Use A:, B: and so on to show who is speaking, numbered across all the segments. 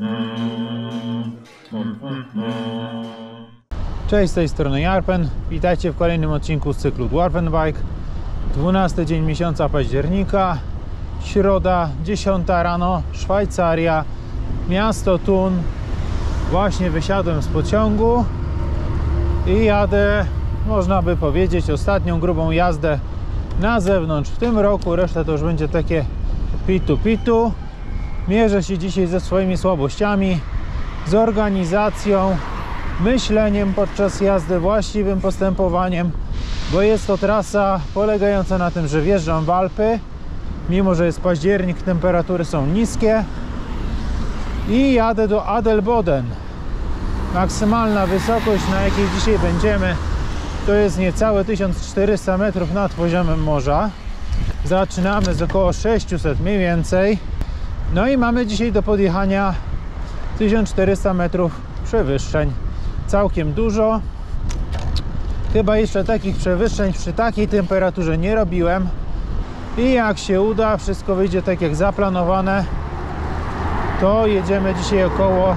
A: Cześć, z tej strony Jarpen. Witajcie w kolejnym odcinku z cyklu Dwarfen Bike. 12 dzień miesiąca października, środa, 10 rano, Szwajcaria, miasto Thun. Właśnie wysiadłem z pociągu i jadę, można by powiedzieć, ostatnią grubą jazdę na zewnątrz w tym roku. Reszta to już będzie takie pitu. Mierzę się dzisiaj ze swoimi słabościami, z organizacją, myśleniem podczas jazdy, właściwym postępowaniem, bo jest to trasa polegająca na tym, że wjeżdżam w Alpy, mimo że jest październik, temperatury są niskie, i jadę do Adelboden. Maksymalna wysokość, na jakiej dzisiaj będziemy, to jest niecałe 1400 metrów nad poziomem morza. Zaczynamy z około 600 mniej więcej. No i mamy dzisiaj do podjechania 1400 metrów przewyższeń. Całkiem dużo. Chyba jeszcze takich przewyższeń przy takiej temperaturze nie robiłem. I jak się uda, wszystko wyjdzie tak jak zaplanowane, to jedziemy dzisiaj około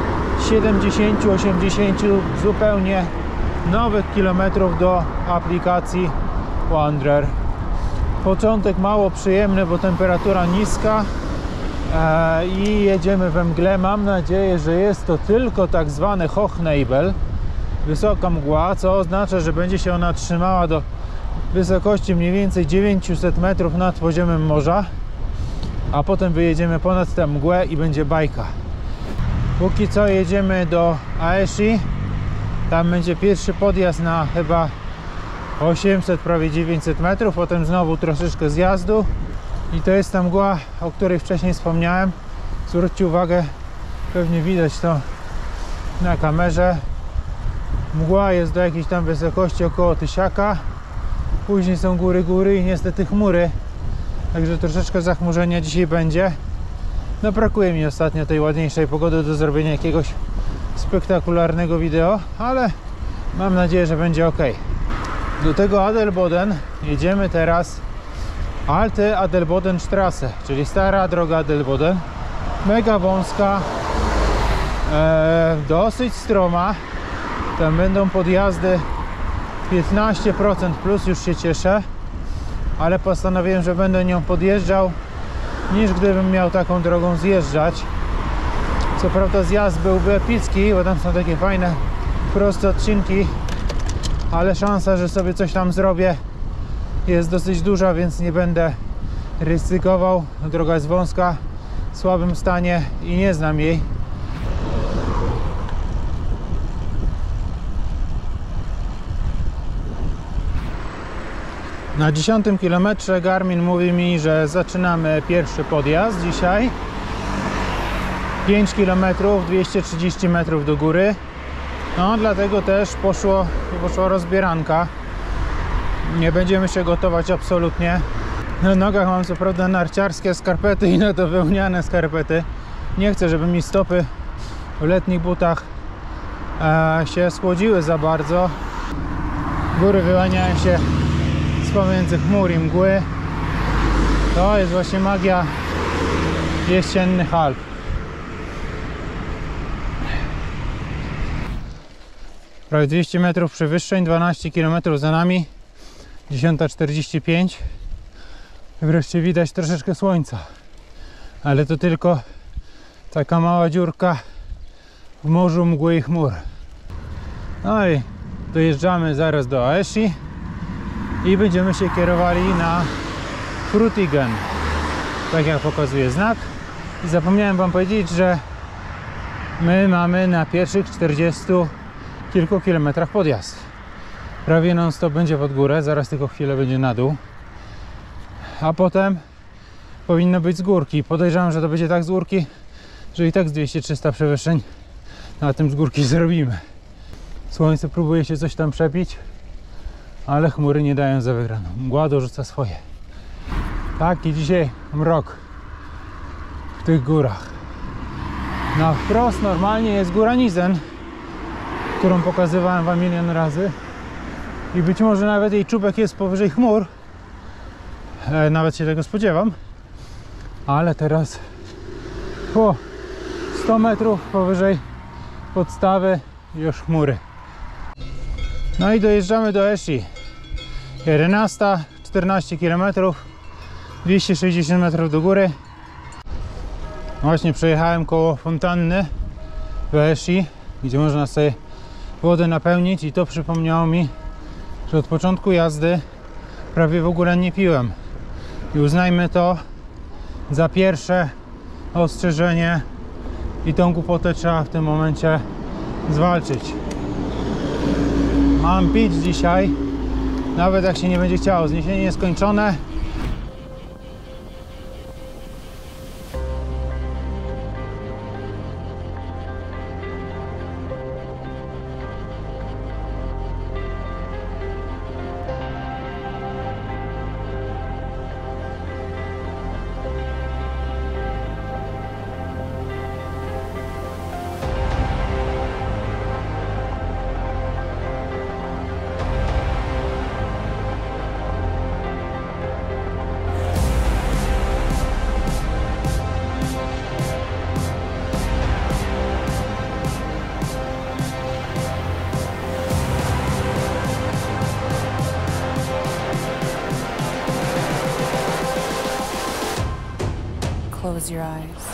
A: 70-80 zupełnie nowych kilometrów do aplikacji Wanderer. Początek mało przyjemny, bo temperatura niska i jedziemy we mgle. Mam nadzieję, że jest to tylko tak zwany Hochnebel, wysoka mgła, co oznacza, że będzie się ona trzymała do wysokości mniej więcej 900 metrów nad poziomem morza, a potem wyjedziemy ponad tę mgłę i będzie bajka. Póki co jedziemy do Aeshi. Tam będzie pierwszy podjazd na chyba 800, prawie 900 metrów, potem znowu troszeczkę zjazdu. I to jest ta mgła, o której wcześniej wspomniałem. Zwróćcie uwagę, pewnie widać to na kamerze. Mgła jest do jakiejś tam wysokości około 1000. Później są góry i niestety chmury. Także troszeczkę zachmurzenia dzisiaj będzie. No, brakuje mi ostatnio tej ładniejszej pogody do zrobienia jakiegoś spektakularnego wideo, ale mam nadzieję, że będzie ok. Do tego Adelboden jedziemy teraz Alte Adelbodenstrasse, czyli stara droga Adelboden. Mega wąska, dosyć stroma. Tam będą podjazdy 15% plus, już się cieszę, ale postanowiłem, że będę nią podjeżdżał, niż gdybym miał taką drogą zjeżdżać. Co prawda zjazd byłby epicki, bo tam są takie fajne, proste odcinki, ale szansa, że sobie coś tam zrobię, jest dosyć duża, więc nie będę ryzykował. Droga jest wąska, w słabym stanie i nie znam jej. Na 10 kilometrze Garmin mówi mi, że zaczynamy pierwszy podjazd dzisiaj. 5 km, 230 metrów do góry. No, dlatego też poszła rozbieranka. Nie będziemy się gotować absolutnie. Na nogach mam co prawda narciarskie skarpety i na to wełniane skarpety. Nie chcę, żeby mi stopy w letnich butach się schłodziły za bardzo. Góry wyłaniają się z pomiędzy chmur i mgły. To jest właśnie magia jesiennych Alp. Prawie 200 metrów przewyższeń, 12 km za nami, 10:45. Wreszcie widać troszeczkę słońca, ale to tylko taka mała dziurka w morzu mgły i chmur. No i dojeżdżamy zaraz do Aeshi i będziemy się kierowali na Frutigen, tak jak pokazuje znak. I zapomniałem wam powiedzieć, że my mamy na pierwszych 40 kilku kilometrach podjazd. Prawie non stop będzie pod górę, zaraz tylko chwilę będzie na dół, a potem powinno być z górki. Podejrzewam, że to będzie tak z górki, że i tak z 200-300 przewyższeń na tym z górki zrobimy. Słońce próbuje się coś tam przebić, ale chmury nie dają za wygraną. Mgła dorzuca swoje. Taki dzisiaj mrok w tych górach. Na wprost normalnie jest góra Nizen, którą pokazywałem wam milion razy, i być może nawet jej czubek jest powyżej chmur, nawet się tego spodziewam, ale teraz 100 metrów powyżej podstawy już chmury. No i dojeżdżamy do Eshi. 11, 14 km, 260 metrów do góry. Właśnie przejechałem koło fontanny w Eshi, gdzie można sobie wodę napełnić, i to przypomniało mi, że od początku jazdy prawie w ogóle nie piłem. I uznajmy to za pierwsze ostrzeżenie i tą głupotę trzeba w tym momencie zwalczyć. Mam pić dzisiaj, nawet jak się nie będzie chciało. Zniesienie nieskończone.
B: Close your eyes.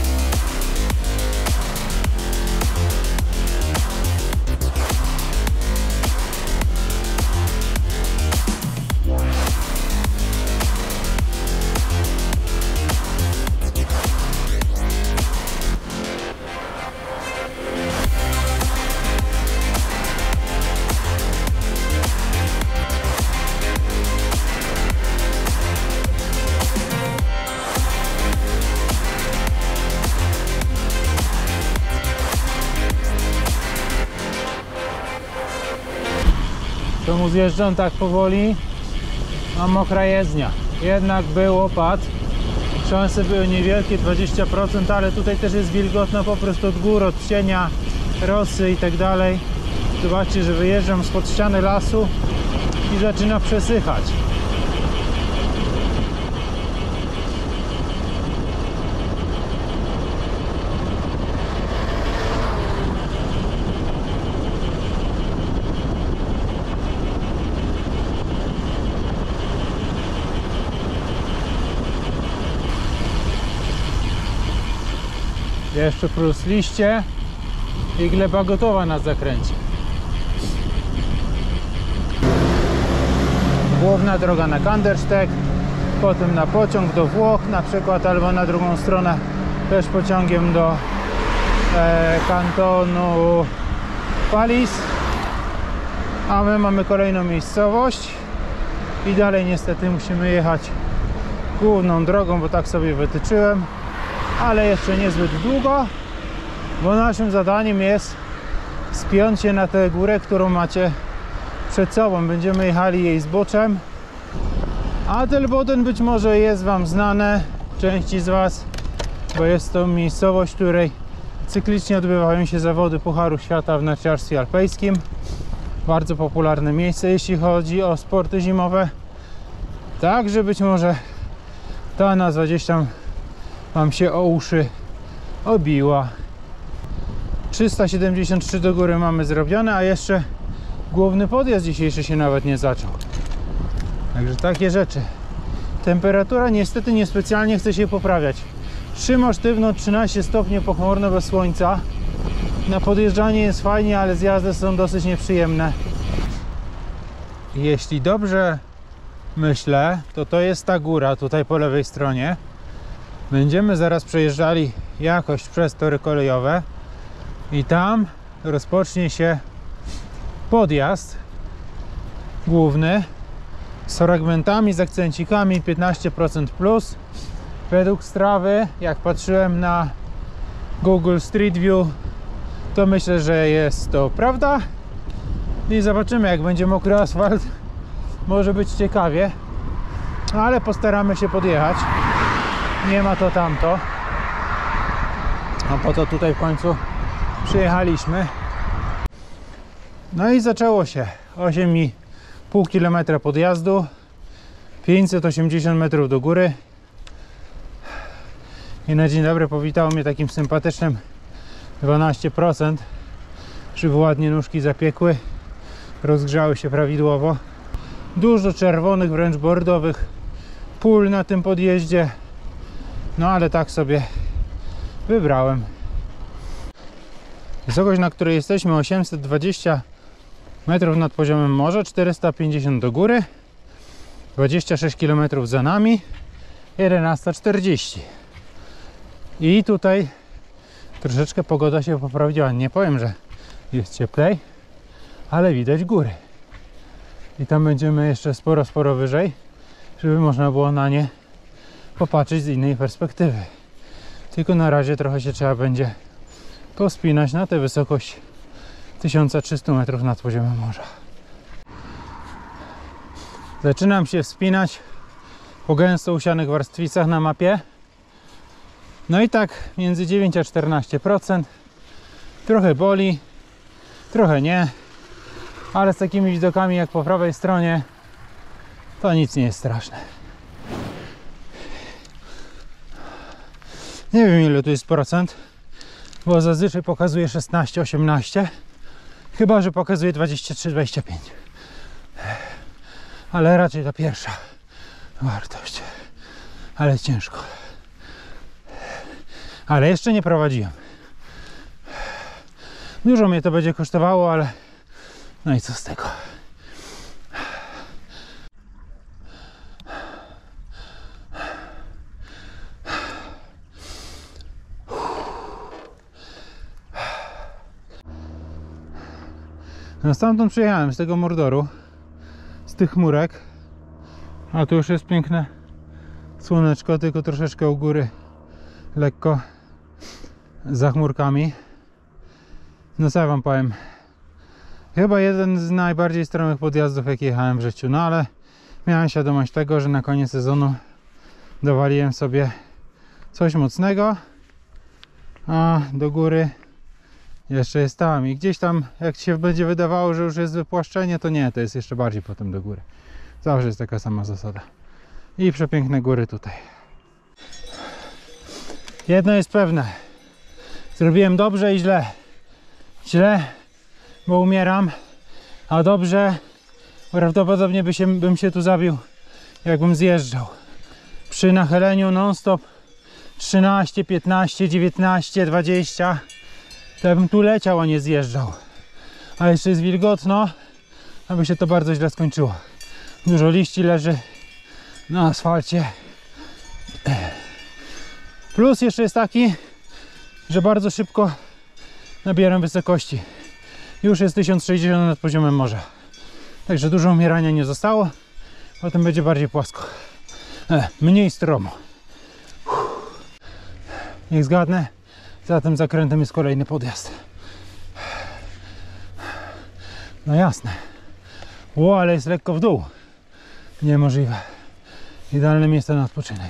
A: Czemu zjeżdżam tak powoli? Mam mokra jezdnia. Jednak był opad. Szanse były niewielkie, 20%, ale tutaj też jest wilgotno po prostu od gór, od cienia, rosy i tak dalej. Zobaczcie, że wyjeżdżam spod ściany lasu i zaczyna przesychać. Jeszcze plus liście i gleba gotowa na zakręcie. Główna droga na Kandersteg, potem na pociąg do Włoch na przykład, albo na drugą stronę też pociągiem do kantonu Palis. A my mamy kolejną miejscowość i dalej niestety musimy jechać główną drogą, bo tak sobie wytyczyłem. Ale jeszcze niezbyt długo, bo naszym zadaniem jest spiąć się na tę górę, którą macie przed sobą. Będziemy jechali jej zboczem, a Telboden być może jest Wam znane, części z Was, bo jest to miejscowość, w której cyklicznie odbywają się zawody Pucharu Świata w narciarstwie alpejskim. Bardzo popularne miejsce, jeśli chodzi o sporty zimowe. Także być może ta nazwa gdzieś tam Wam się o uszy obiła. 373 do góry mamy zrobione, a jeszcze główny podjazd dzisiejszy się nawet nie zaczął. Także takie rzeczy. Temperatura niestety niespecjalnie chce się poprawiać. Trzyma sztywno 13 stopni pochmurno bez słońca. Na podjeżdżanie jest fajnie, ale zjazdy są dosyć nieprzyjemne. Jeśli dobrze myślę, to jest ta góra tutaj po lewej stronie. Będziemy zaraz przejeżdżali jakoś przez tory kolejowe i tam rozpocznie się podjazd główny z fragmentami, z akcencikami 15% plus. Według Strawy, jak patrzyłem na Google Street View, to myślę, że jest to prawda. I zobaczymy, jak będzie mokry asfalt. Może być ciekawie, ale postaramy się podjechać. Nie ma to tamto. A po to tutaj w końcu przyjechaliśmy. No i zaczęło się. 8,5 km podjazdu, 580 metrów do góry. I na dzień dobry powitało mnie takim sympatycznym 12%, żeby ładnie nóżki zapiekły, rozgrzały się prawidłowo. Dużo czerwonych, wręcz bordowych pól na tym podjeździe, no ale tak sobie wybrałem. Wysokość, na której jesteśmy, 820 metrów nad poziomem morza, 450 do góry, 26 km za nami, 11:40. I tutaj troszeczkę pogoda się poprawiła. Nie powiem, że jest cieplej, ale widać góry. I tam będziemy jeszcze sporo wyżej, żeby można było na nie popatrzeć z innej perspektywy. Tylko na razie trochę się trzeba będzie pospinać na tę wysokość 1300 metrów nad poziomem morza. Zaczynam się wspinać po gęsto usianych warstwicach na mapie. No i tak między 9 a 14%. Trochę boli, trochę nie, ale z takimi widokami jak po prawej stronie to nic nie jest straszne. Nie wiem, ile tu jest procent, bo zazwyczaj pokazuje 16-18, chyba że pokazuje 23-25, ale raczej ta pierwsza wartość, ale ciężko. Ale jeszcze nie prowadziłem. Dużo mnie to będzie kosztowało, ale no i co z tego. No stamtąd przyjechałem, z tego Mordoru, z tych chmurek, a tu już jest piękne słoneczko, tylko troszeczkę u góry lekko za chmurkami. No co ja wam powiem, chyba jeden z najbardziej stromych podjazdów, jakie jechałem w życiu, no ale miałem świadomość tego, że na koniec sezonu dowaliłem sobie coś mocnego, a do góry jeszcze jest tam i gdzieś tam, jak się będzie wydawało, że już jest wypłaszczenie, to nie, to jest jeszcze bardziej potem do góry. Zawsze jest taka sama zasada. I przepiękne góry tutaj. Jedno jest pewne, zrobiłem dobrze i źle. Źle, bo umieram, a dobrze, prawdopodobnie bym się tu zabił, jakbym zjeżdżał. Przy nachyleniu non-stop 13, 15, 19, 20, to ja bym tu leciał, a nie zjeżdżał. A jeszcze jest wilgotno, aby się to bardzo źle skończyło. Dużo liści leży na asfalcie. Plus jeszcze jest taki, że bardzo szybko nabieram wysokości. Już jest 1060 nad poziomem morza. Także dużo umierania nie zostało. Potem będzie bardziej płasko. Mniej stromo. Niech zgadnę, za tym zakrętem jest kolejny podjazd. No jasne. Ło, ale jest lekko w dół. Niemożliwe. Idealne miejsce na odpoczynek.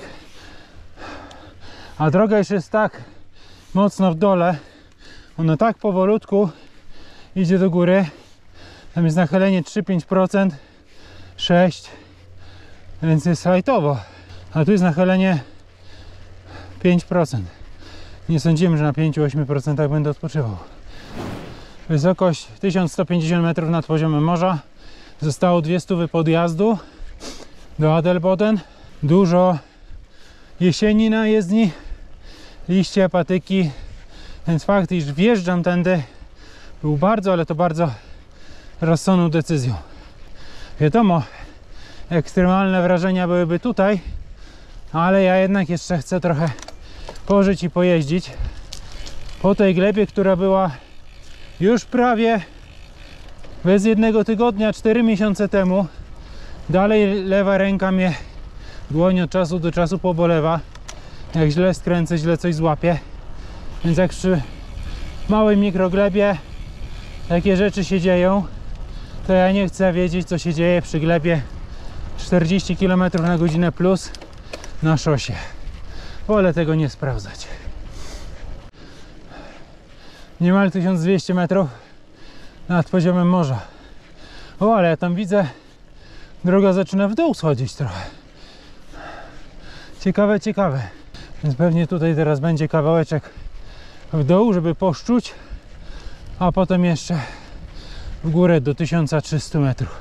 A: A droga jeszcze jest tak mocno w dole. Ona tak powolutku idzie do góry. Tam jest nachylenie 3-5%, 6%, więc jest hajtowo. A tu jest nachylenie 5%. Nie sądziłem, że na 5-8% będę odpoczywał. Wysokość 1150 metrów nad poziomem morza. Zostało 200 podjazdu do Adelboden. Dużo jesieni na jezdni, liście, patyki, więc fakt, iż wjeżdżam tędy, był bardzo, ale to bardzo rozsądną decyzją. Wiadomo, ekstremalne wrażenia byłyby tutaj, ale ja jednak jeszcze chcę trochę pożyć i pojeździć po tej glebie, która była już prawie bez jednego tygodnia, 4 miesiące temu. Dalej lewa ręka mnie dłoń od czasu do czasu pobolewa, jak źle skręcę, źle coś złapię, więc jak przy małej mikroglebie takie rzeczy się dzieją, to ja nie chcę wiedzieć, co się dzieje przy glebie 40 km na godzinę plus na szosie. Wolę tego nie sprawdzać. Niemal 1200 metrów nad poziomem morza. O, ale ja tam widzę, droga zaczyna w dół schodzić trochę. Ciekawe, ciekawe. Więc pewnie tutaj teraz będzie kawałeczek w dół, żeby poszczuć, a potem jeszcze w górę do 1300 metrów.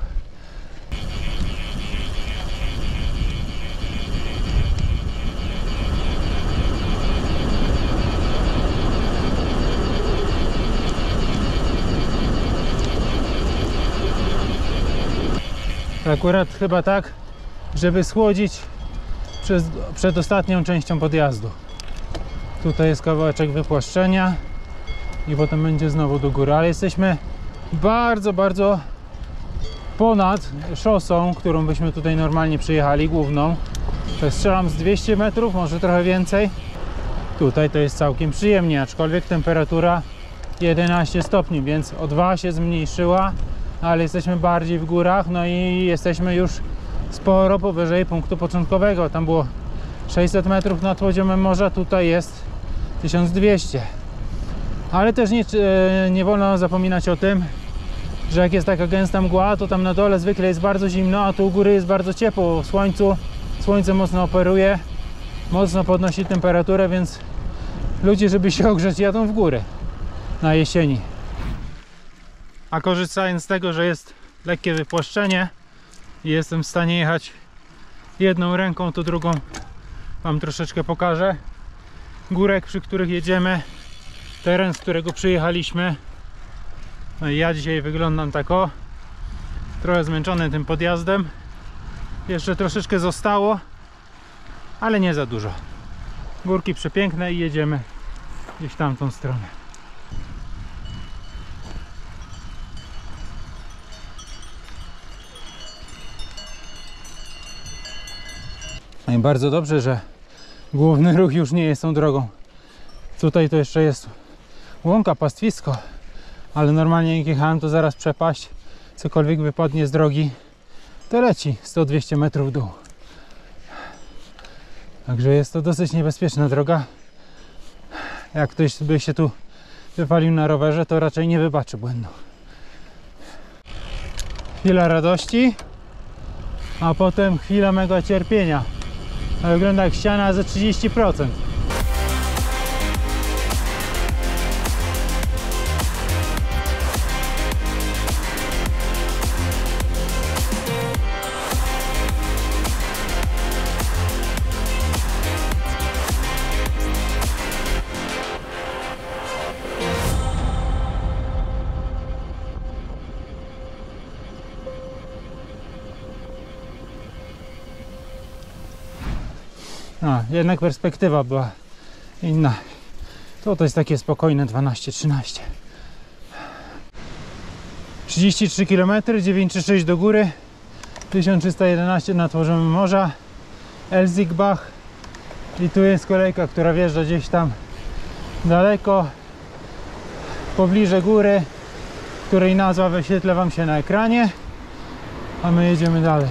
A: Akurat chyba tak, żeby schłodzić przed ostatnią częścią podjazdu. Tutaj jest kawałeczek wypłaszczenia i potem będzie znowu do góry, ale jesteśmy bardzo, bardzo ponad szosą, którą byśmy tutaj normalnie przyjechali, główną. To strzelam z 200 metrów, może trochę więcej. Tutaj to jest całkiem przyjemnie, aczkolwiek temperatura 11 stopni, więc o 2 się zmniejszyła, ale jesteśmy bardziej w górach, no i jesteśmy już sporo powyżej punktu początkowego. Tam było 600 metrów nad poziomem morza, tutaj jest 1200. Ale też nie wolno zapominać o tym, że jak jest taka gęsta mgła, to tam na dole zwykle jest bardzo zimno, a tu u góry jest bardzo ciepło. W słońcu słońce mocno operuje, mocno podnosi temperaturę, więc ludzie, żeby się ogrzeć, jadą w górę na jesieni. A korzystając z tego, że jest lekkie wypłaszczenie i jestem w stanie jechać jedną ręką, to drugą wam troszeczkę pokażę. Górek, przy których jedziemy, teren, z którego przyjechaliśmy. No i ja dzisiaj wyglądam tak o, trochę zmęczony tym podjazdem. Jeszcze troszeczkę zostało, ale nie za dużo. Górki przepiękne i jedziemy gdzieś w tamtą stronę. No i bardzo dobrze, że główny ruch już nie jest tą drogą. Tutaj to jeszcze jest łąka, pastwisko, ale normalnie jak jechałem, to zaraz przepaść, cokolwiek wypadnie z drogi, to leci 100-200 metrów w dół. Także jest to dosyć niebezpieczna droga. Jak ktoś by się tu wypalił na rowerze, to raczej nie wybaczy błędu. Chwila radości, a potem chwila mega cierpienia. Wygląda jak ściana za 30%. No, jednak perspektywa była inna. To jest takie spokojne 12-13. 33 km, 9,6 do góry, 1311 nad poziomem morza, Elzigbach. I tu jest kolejka, która wjeżdża gdzieś tam daleko, pobliże góry, której nazwa wyświetlę wam się na ekranie. A my jedziemy dalej.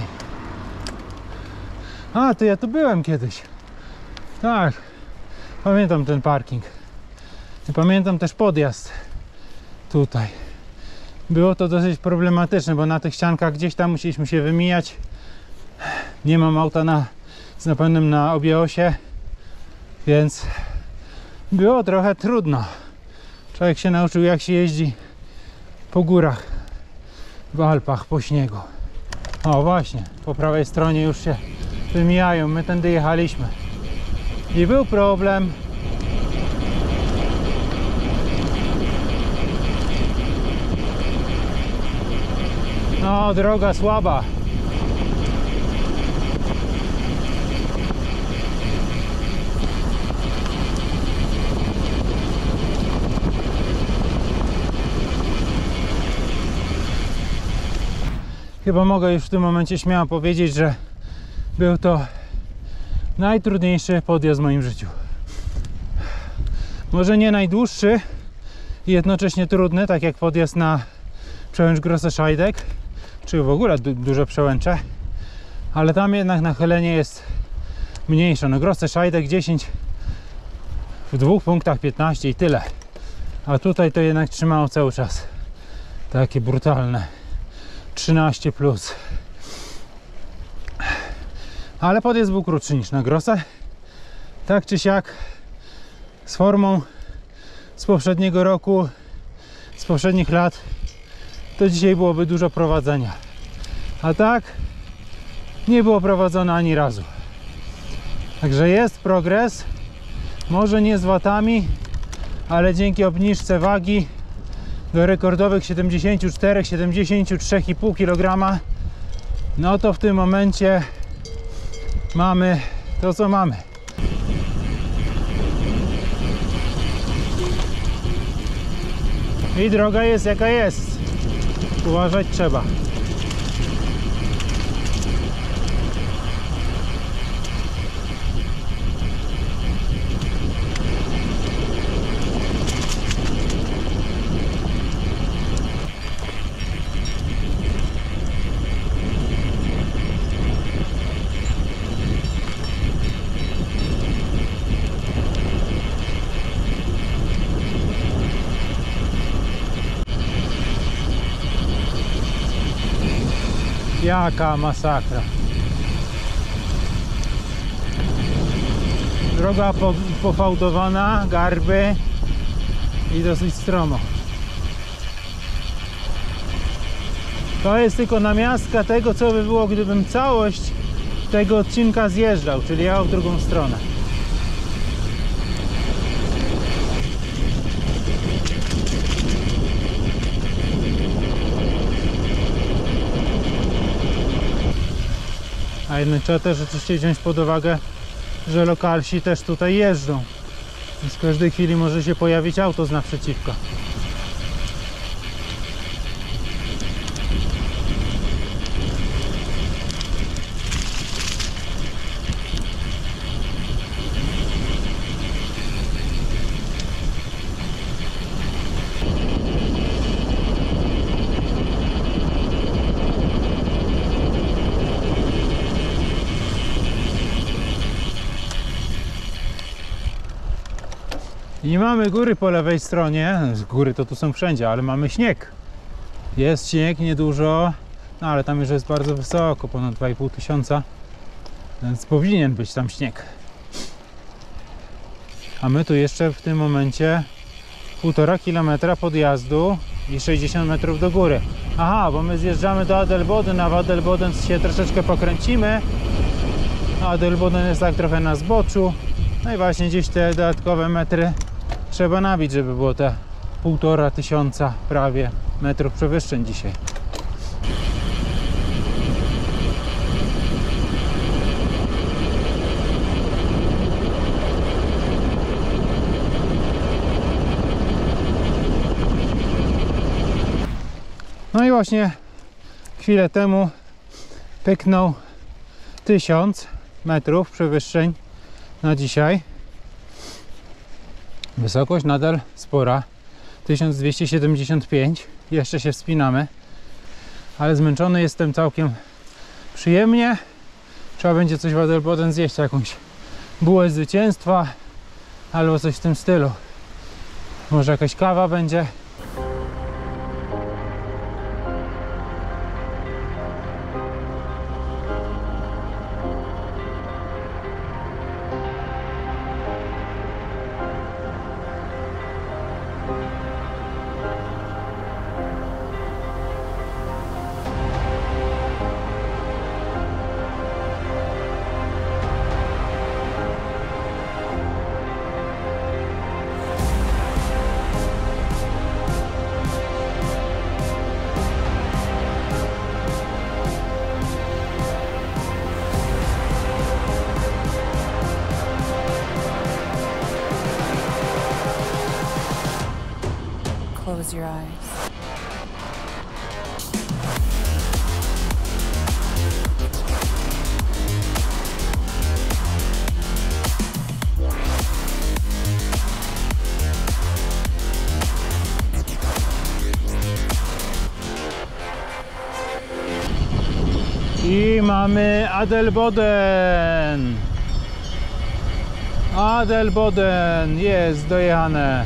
A: A, to ja tu byłem kiedyś. Tak, pamiętam ten parking. I pamiętam też podjazd tutaj. Było to dosyć problematyczne, bo na tych ściankach gdzieś tam musieliśmy się wymijać. Nie mam auta z napędem na obie osie, więc było trochę trudno. Człowiek się nauczył, jak się jeździ po górach, w Alpach, po śniegu. O właśnie, po prawej stronie już się wymijają, my tędy jechaliśmy. I był problem. No, droga słaba. Chyba mogę już w tym momencie śmiało powiedzieć, że był to najtrudniejszy podjazd w moim życiu. Może nie najdłuższy i jednocześnie trudny, tak jak podjazd na przełęcz Grosse Scheidegg, czy w ogóle duże przełęcze, ale tam jednak nachylenie jest mniejsze. No Grosse Scheidegg 10, w dwóch punktach 15 i tyle, a tutaj to jednak trzymało cały czas takie brutalne 13 plus. Ale podjazd był krótszy niż na Grosse. Tak czy siak z formą z poprzedniego roku, z poprzednich lat, to dzisiaj byłoby dużo prowadzenia. A tak nie było prowadzone ani razu. Także jest progres, może nie z watami, ale dzięki obniżce wagi do rekordowych 74-73,5 kg, no to w tym momencie mamy to, co mamy. I droga jest jaka jest. Uważać trzeba. Jaka masakra. Droga pofałdowana, garby i dosyć stromo. To jest tylko namiastka tego, co by było, gdybym całość tego odcinka zjeżdżał, czyli jechał w drugą stronę. A jednak trzeba też oczywiście wziąć pod uwagę, że lokalsi też tutaj jeżdżą. Więc w każdej chwili może się pojawić auto z naprzeciwka. I mamy góry po lewej stronie. Góry to tu są wszędzie, ale mamy śnieg. Jest śnieg, niedużo, no ale tam już jest bardzo wysoko, ponad 2500, więc powinien być tam śnieg. A my tu jeszcze w tym momencie 1,5 km podjazdu i 60 metrów do góry. Aha, bo my zjeżdżamy do Adelboden, a w Adelboden się troszeczkę pokręcimy. Adelboden jest tak trochę na zboczu. No i właśnie gdzieś te dodatkowe metry trzeba nabić, żeby było te 1500 prawie metrów przewyższeń dzisiaj. No i właśnie chwilę temu pyknął 1000 metrów przewyższeń na dzisiaj. Wysokość nadal spora, 1275, jeszcze się wspinamy, ale zmęczony jestem całkiem przyjemnie. Trzeba będzie coś w Adelboden zjeść, jakąś bułę zwycięstwa albo coś w tym stylu. Może jakaś kawa będzie.
B: Close your eyes.
A: I mamy Adelboden. Adelboden jest dojechane.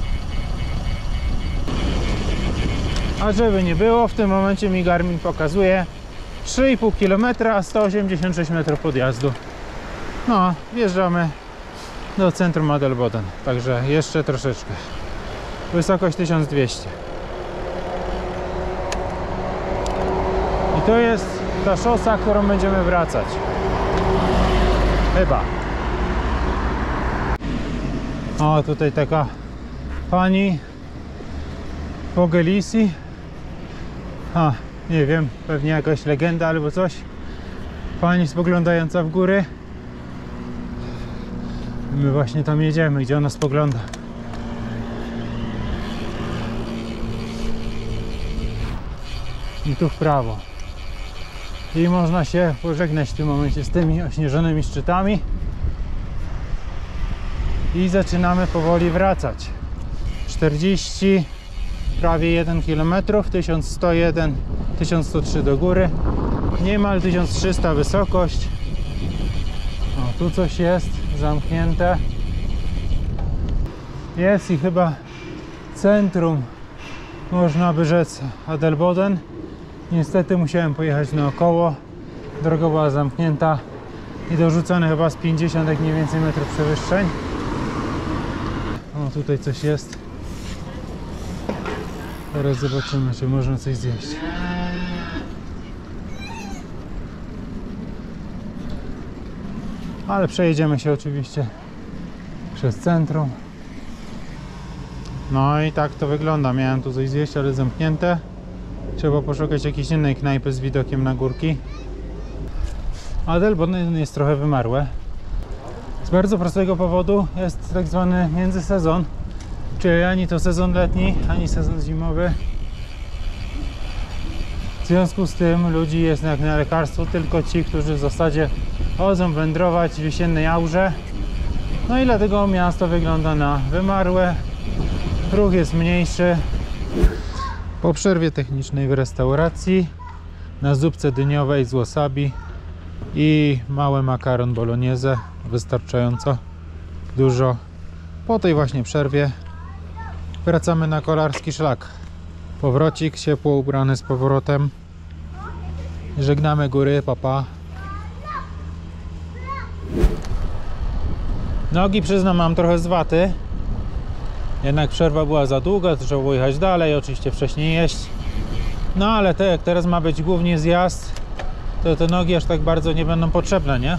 A: A żeby nie było, w tym momencie mi Garmin pokazuje 3,5 km, 186 metrów podjazdu. No, wjeżdżamy do centrum Adelboden, także jeszcze troszeczkę. wysokość 1200. I to jest ta szosa, którą będziemy wracać. Chyba. O, tutaj taka pani Pogelisi. Nie wiem, pewnie jakaś legenda albo coś. Pani spoglądająca w góry. My właśnie tam jedziemy, gdzie ona spogląda. I tu w prawo. I można się pożegnać w tym momencie z tymi ośnieżonymi szczytami. I zaczynamy powoli wracać. 40, prawie 1 km, 1101, 1103 do góry. Niemal 1300 wysokość. O, tu coś jest zamknięte. Jest i chyba centrum, można by rzec, Adelboden. Niestety musiałem pojechać naokoło. Droga była zamknięta i dorzucone chyba z 50 jak mniej więcej metrów przewyższeń. O, tutaj coś jest. Teraz zobaczymy, czy można coś zjeść. Ale przejedziemy się oczywiście przez centrum. No i tak to wygląda. Miałem tu coś zjeść, ale zamknięte. Trzeba poszukać jakiejś innej knajpy z widokiem na górki. Adelboden jest trochę wymarłe. Z bardzo prostego powodu jest tak zwany międzysezon. Czyli ani to sezon letni, ani sezon zimowy. W związku z tym ludzi jest jak na lekarstwo tylko ci, którzy w zasadzie chodzą wędrować w jesiennej aurze. No i dlatego miasto wygląda na wymarłe. Ruch jest mniejszy. Po przerwie technicznej w restauracji na zupce dyniowej z wasabi i mały makaron bolognese, wystarczająco dużo. Po tej właśnie przerwie wracamy na kolarski szlak. Powrocik, ciepło ubrany z powrotem. Żegnamy góry, papa. Nogi, przyznam, mam trochę z waty. Jednak przerwa była za długa, trzeba było jechać dalej, oczywiście wcześniej jeść. No ale jak teraz ma być głównie zjazd, to te nogi aż tak bardzo nie będą potrzebne, nie?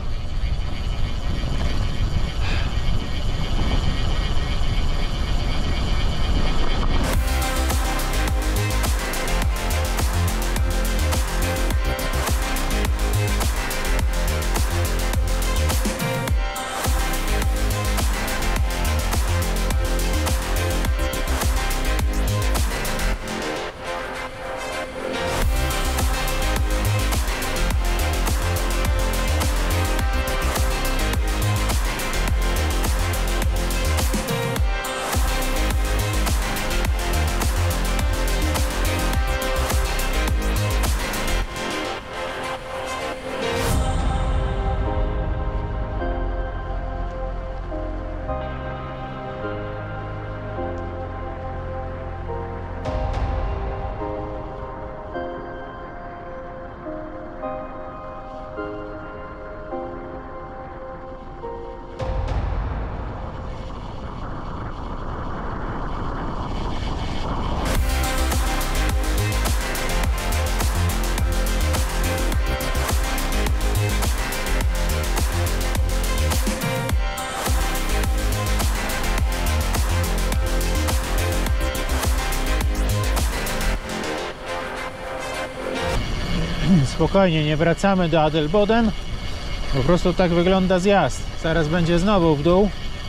A: Spokojnie, nie wracamy do Adelboden. Po prostu tak wygląda zjazd. Zaraz będzie znowu w dół.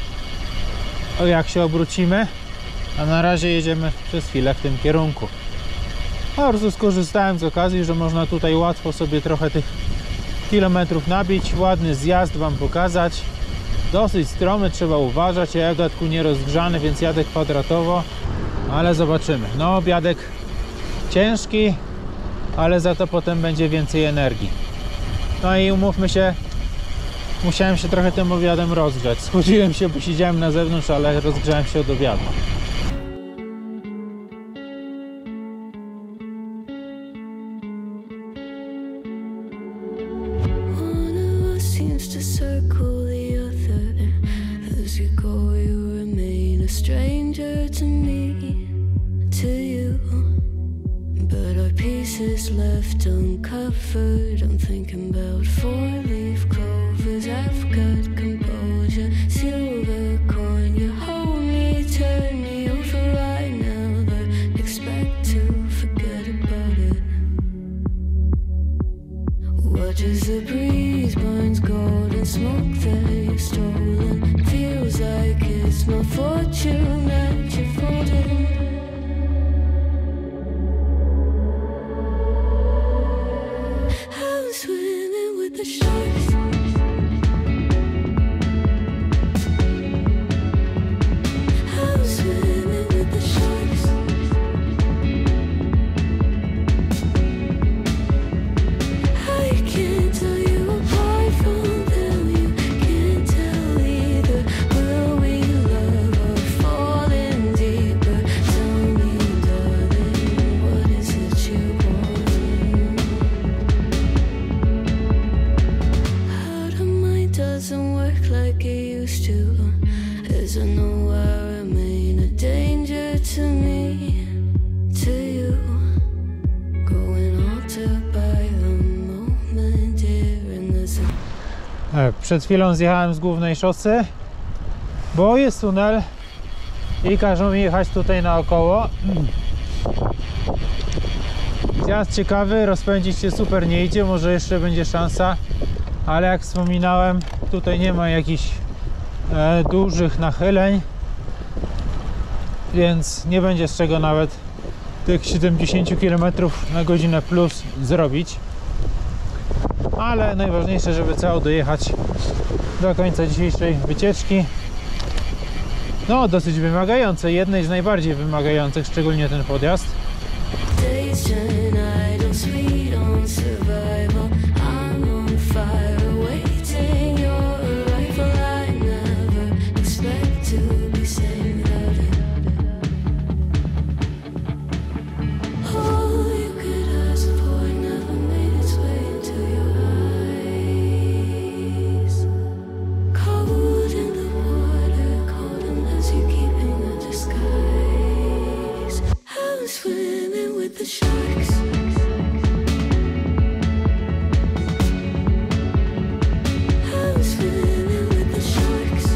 A: O, jak się obrócimy. A na razie jedziemy przez chwilę w tym kierunku. Po prostu skorzystałem z okazji, że można tutaj łatwo sobie trochę tych kilometrów nabić. Ładny zjazd wam pokazać. Dosyć stromy, trzeba uważać. Ja w dodatku nie rozgrzany, więc jadę kwadratowo. Ale zobaczymy. No, obiadek ciężki, ale za to potem będzie więcej energii. No i umówmy się, musiałem się trochę tym obiadem rozgrzać. Schłodziłem się, bo siedziałem na zewnątrz, ale rozgrzałem się od obiadu.
C: Stranger to me. faces left uncovered. I'm thinking about four-leaf clovers. I've got composure. Silver coin, you hold me, turn me over right now, but expect to forget about it. Watch as the breeze burns gold and smoke that you've stolen. Feels like it's my fortune that you've holding. I'm swimming with the sharks. I'm swimming with the sharks. I can't tell you apart from them. You can't tell either. Will we love or fall in deeper? Tell me, darling, what is it you want? How the mind doesn't work like it used to. As I know I remain a danger to me, to you. Going altered by the moment here in this.
A: Przed chwilą zjechałem z głównej szosy, bo jest tunel i każą mi jechać tutaj naokoło. Zjazd ciekawy, rozpędzić się super nie idzie, może jeszcze będzie szansa, ale jak wspominałem, tutaj nie ma jakichś dużych nachyleń, więc nie będzie z czego nawet tych 70 km na godzinę plus zrobić. Ale najważniejsze, żeby cało dojechać do końca dzisiejszej wycieczki. No, dosyć wymagające, jednej z najbardziej wymagających, szczególnie ten podjazd.
C: Days turn idle, sweet on survival. I'm on fire, awaiting your arrival. I never expect to be sane without it. All you could ask for never made its way into your eyes. Cold in the water, cold unless you're keeping a disguise. I'm swimming with the sharks. I'm swimming with the sharks.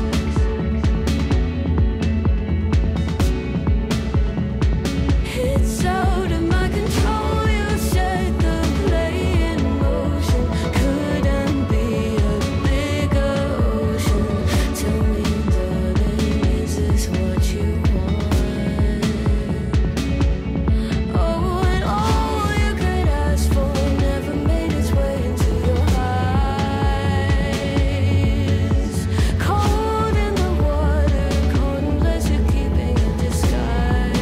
C: It's out of my control. You set the play in motion. Couldn't be a bigger ocean. Tell me, darling, is this what you want? Oh, and all you could ask for never made its way into your eyes. Cold in the water, cold unless you're keeping a disguise.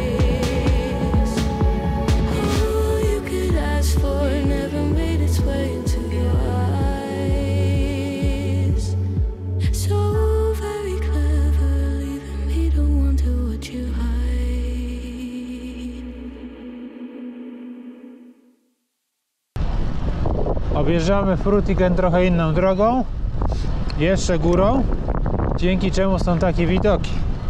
C: All you could ask for never made its way into your eyes. So very clever, leaving me to wonder what you hide.
A: Objeżdżamy Frutigen trochę inną drogą, jeszcze górą, dzięki czemu są takie widoki.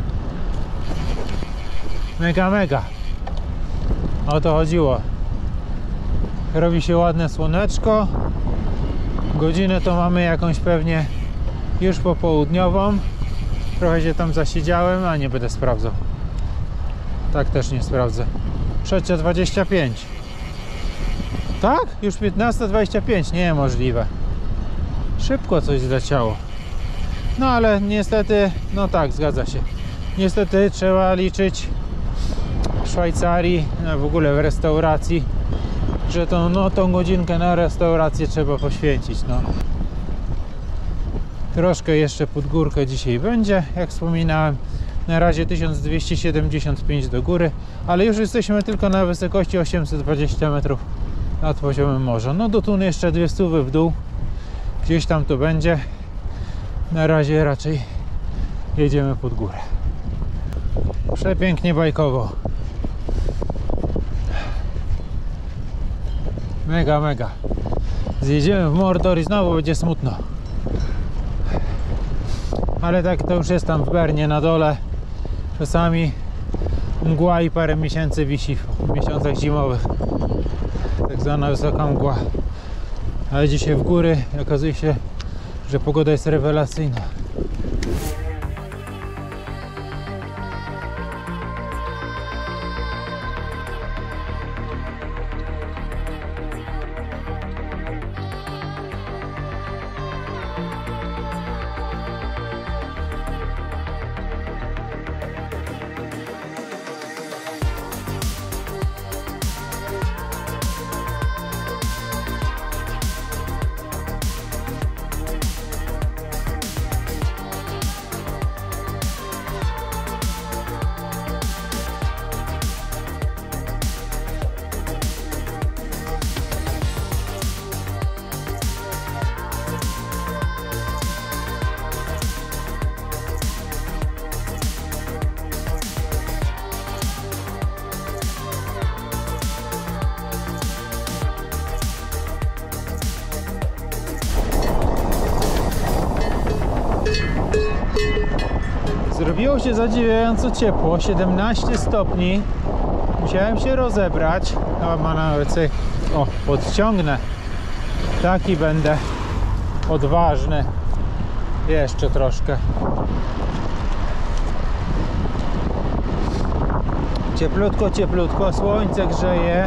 A: Mega, mega. O to chodziło. Robi się ładne słoneczko. Godzinę to mamy jakąś pewnie już popołudniową. Trochę się tam zasiedziałem, a nie będę sprawdzał. Tak też nie sprawdzę. 3:25. Tak? Już 15:25. Niemożliwe. Szybko coś zleciało. No ale niestety, no tak, zgadza się. Niestety trzeba liczyć w Szwajcarii, no w ogóle w restauracji, że tą godzinkę na restaurację trzeba poświęcić. No. Troszkę jeszcze pod górkę dzisiaj będzie, jak wspominałem. Na razie 1275 do góry, ale już jesteśmy tylko na wysokości 820 metrów nad poziomem morza. No do Tun jeszcze 200 w dół, gdzieś tam to będzie. Na razie raczej jedziemy pod górę. Przepięknie bajkowo. Mega, mega. Zjedziemy w Mordor i znowu będzie smutno. Ale tak to już jest tam w Bernie na dole. Czasami mgła i parę miesięcy wisi w miesiącach zimowych. tak zwana wysoka mgła. Ale dzisiaj w góry okazuje się, że pogoda jest rewelacyjna. Zrobiło się zadziwiająco ciepło, 17 stopni. Musiałem się rozebrać. No, ma nawet sobie, podciągnę. Taki będę odważny. Jeszcze troszkę. Cieplutko, cieplutko, słońce grzeje.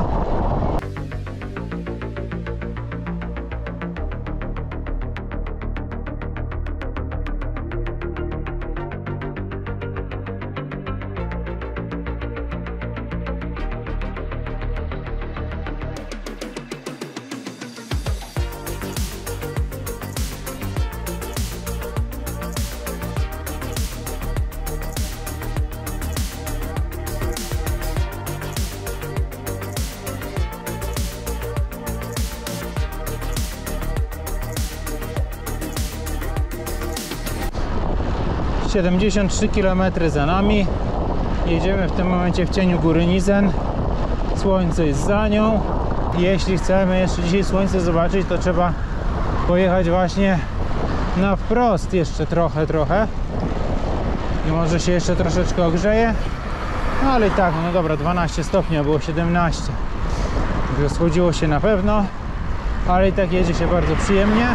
A: - 73 km za nami. Jedziemy w tym momencie w cieniu góry Nizen. Słońce jest za nią. Jeśli chcemy jeszcze dzisiaj słońce zobaczyć, to trzeba pojechać właśnie na wprost jeszcze trochę. I może się jeszcze troszeczkę ogrzeje. No ale i tak, no dobra, 12 stopni, a było 17. Także schłodziło się na pewno. Ale i tak jedzie się bardzo przyjemnie.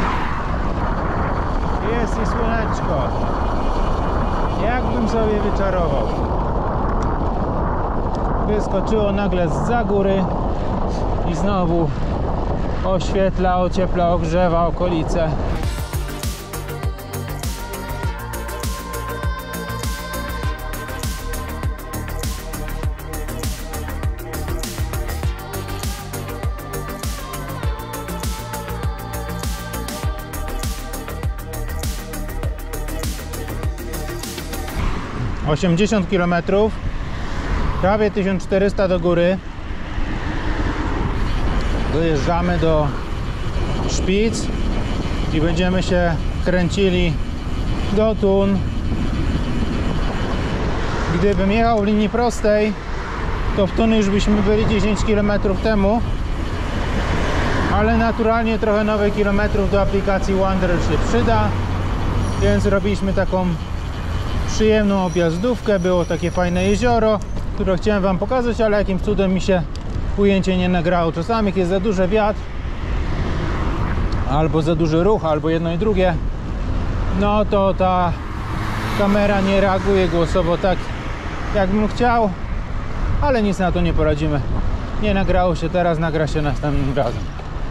A: Jest i słoneczko. Jakbym sobie wyczarował. Wyskoczyło nagle zza góry i znowu oświetla, ociepla, ogrzewa okolice. - 80 km, prawie 1400 do góry. Dojeżdżamy do Szpic i będziemy się kręcili do Thun. Gdybym jechał w linii prostej, to w Thun już byśmy byli 10 km temu, ale naturalnie trochę nowych kilometrów do aplikacji Wanderer się przyda, więc robiliśmy taką przyjemną objazdówkę. Było takie fajne jezioro, które chciałem wam pokazać, ale jakimś cudem mi się ujęcie nie nagrało. Czasami jak jest za duży wiatr albo za duży ruch, albo jedno i drugie, no to ta kamera nie reaguje głosowo tak, jakbym chciał, ale nic na to nie poradzimy. Nie nagrało się teraz, nagra się następnym razem.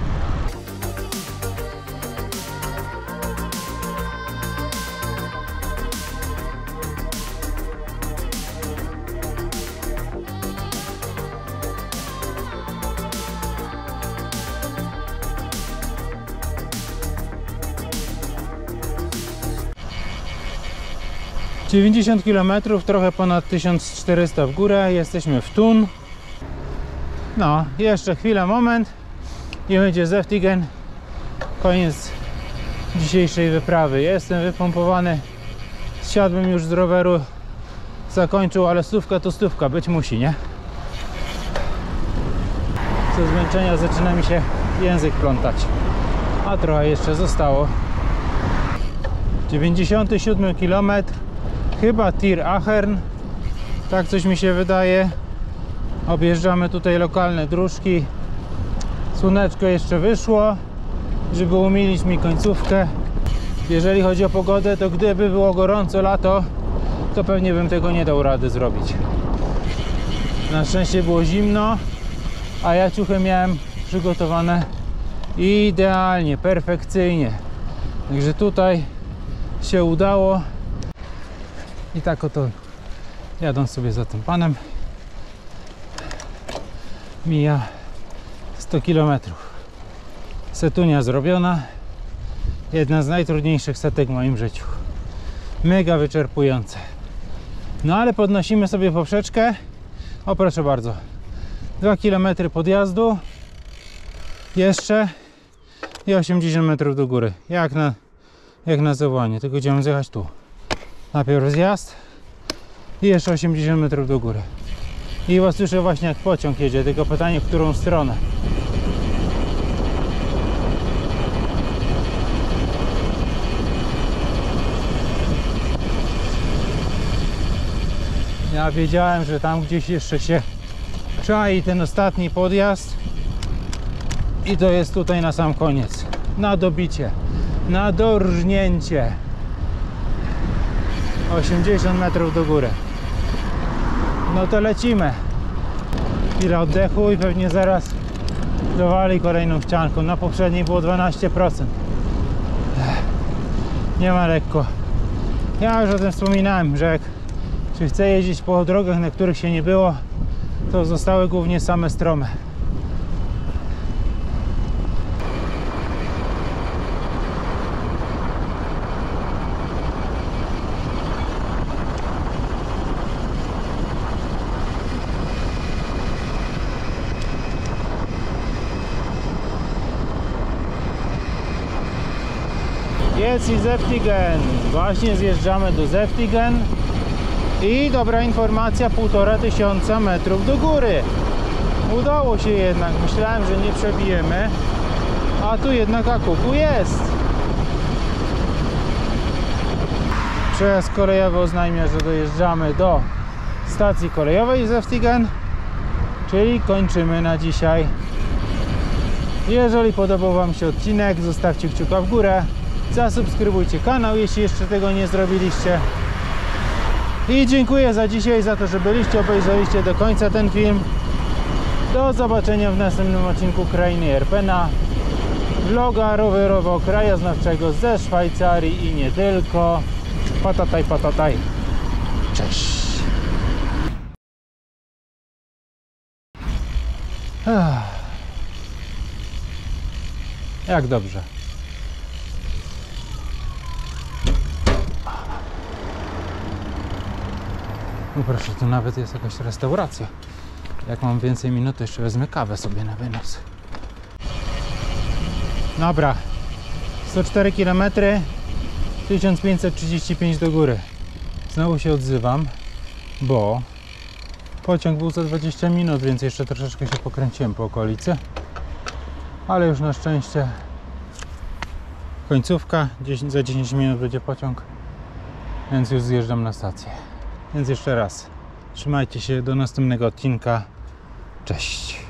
A: - 90 km, trochę ponad 1400 w górę. Jesteśmy w Thun. No, jeszcze chwilę, moment i będzie Zeftigen. Koniec dzisiejszej wyprawy. Jestem wypompowany. Zsiadłem już z roweru. Zakończył, ale stówka to stówka. Być musi, nie? Ze zmęczenia zaczyna mi się język plątać. A trochę jeszcze zostało. 97 km. Chyba Tir Achern, tak coś mi się wydaje. Objeżdżamy tutaj lokalne dróżki. Słoneczko jeszcze wyszło, żeby umilić mi końcówkę. Jeżeli chodzi o pogodę, to gdyby było gorąco lato, to pewnie bym tego nie dał rady zrobić. Na szczęście było zimno, a ja ciuchy miałem przygotowane idealnie, perfekcyjnie. Także tutaj się udało. I tak oto jadąc sobie za tym panem mija 100 km. Setunia zrobiona. Jedna z najtrudniejszych setek w moim życiu. Mega wyczerpujące. No ale podnosimy sobie poprzeczkę. O, proszę bardzo. 2 km podjazdu. Jeszcze. I 80 metrów do góry. Jak na zawołanie. Tylko będziemy zjechać tu. Najpierw zjazd. I jeszcze 80 metrów do góry. I was słyszę właśnie jak pociąg jedzie. Tylko pytanie, w którą stronę. Ja wiedziałem, że tam gdzieś jeszcze się czai ten ostatni podjazd i to jest tutaj na sam koniec, na dobicie, na dorżnięcie. 80 metrów do góry. No to lecimy. Chwila oddechu i pewnie zaraz dowali kolejną ścianką. Na poprzedniej było 12%. Nie ma lekko. Ja już o tym wspominałem, że jak czy chcę jeździć po drogach, na których się nie było, to zostały głównie same strome. Jest i Zeftigen. Właśnie zjeżdżamy do Zeftigen. I dobra informacja, 1500 metrów do góry. Udało się jednak. Myślałem, że nie przebijemy. A tu jednak akupu jest. Przejazd kolejowy oznajmia, że dojeżdżamy do stacji kolejowej Zeftigen. Czyli kończymy na dzisiaj. Jeżeli podobał wam się odcinek, zostawcie kciuka w górę. Zasubskrybujcie kanał, jeśli jeszcze tego nie zrobiliście. I dziękuję za dzisiaj, za to, że byliście, obejrzeliście do końca ten film. Do zobaczenia w następnym odcinku Krainy RP-na, vloga rowerowo-krajoznawczego ze Szwajcarii i nie tylko. Patataj, patataj. Cześć. Jak dobrze. No proszę, tu nawet jest jakaś restauracja. Jak mam więcej minut, to jeszcze wezmę kawę sobie na wynos. Dobra, 104 km, 1535 do góry. Znowu się odzywam, bo pociąg był za 20 minut, więc jeszcze troszeczkę się pokręciłem po okolicy. Ale już na szczęście końcówka, za 10 minut będzie pociąg, więc już zjeżdżam na stację. Więc jeszcze raz, trzymajcie się do następnego odcinka. Cześć!